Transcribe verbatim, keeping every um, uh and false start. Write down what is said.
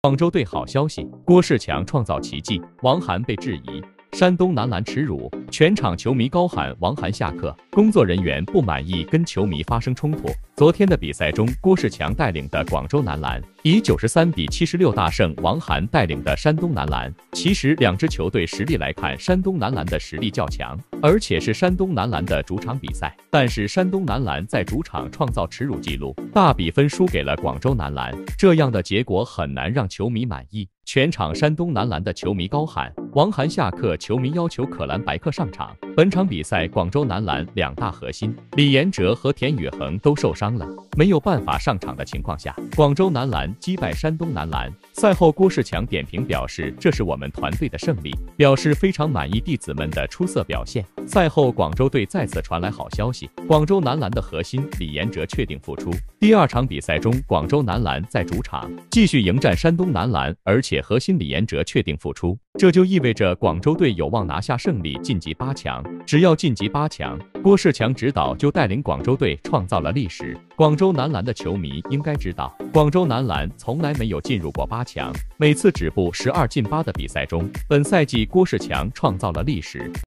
广州队好消息，郭士强创造奇迹，王涵被质疑。山东男篮耻辱，全场球迷高喊王涵下课，工作人员不满意跟球迷发生冲突。昨天的比赛中，郭士强带领的广州男篮以九十三比七十六大胜王涵带领的山东男篮。其实两支球队实力来看，山东男篮的实力较强，而且是山东男篮的主场比赛。但是山东男篮在主场创造耻辱纪录，大比分输给了广州男篮，这样的结果很难让球迷满意。全场山东男篮的球迷高喊王涵下课，球迷要求可兰白克上场。本场比赛，广州男篮两大核心李延哲和田宇恒都受伤了，没有办法上场的情况下，广州男篮击败山东男篮。赛后，郭士强点评表示，这是我们团队的胜利，表示非常满意弟子们的出色表现。赛后，广州队再次传来好消息，广州男篮的核心李延哲确定复出。第二场比赛中，广州男篮在主场继续迎战山东男篮，而且核心李延哲确定复出，这就意味着广州队有望拿下胜利，晋级八强。只要晋级八强，郭士强指导就带领广州队创造了历史。广州男篮的球迷应该知道，广州男篮从来没有进入过八强，每次止步十二进八的比赛中，本赛季郭士强创造了历史。